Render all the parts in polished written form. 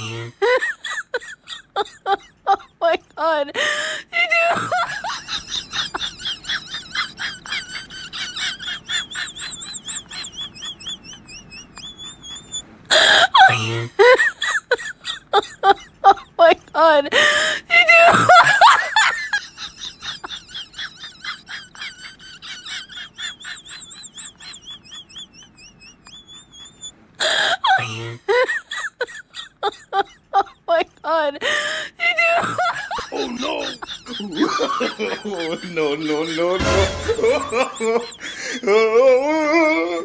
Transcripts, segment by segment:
Oh my god. You do. Oh my god. You do. Oh my god. You do. Oh no! No, no, no, no.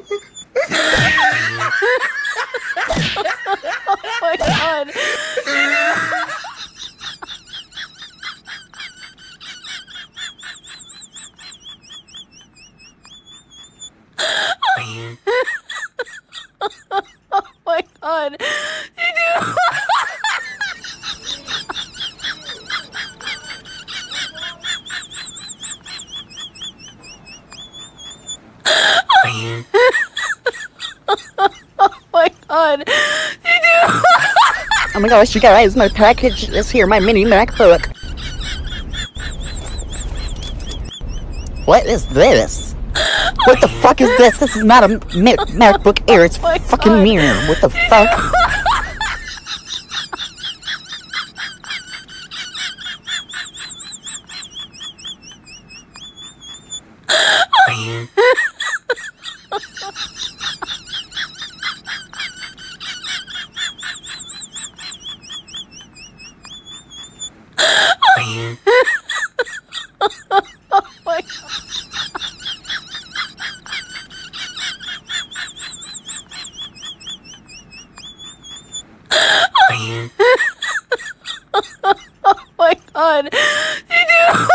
Oh my god. You do. Oh my god. You do. Oh my god. You do. Oh my gosh, you guys, my package is here, my mini MacBook. What is this? What the fuck is this? This is not a MacBook Air, it's my fucking God. mirror. What the fuck? Oh my god. Oh my god. You do.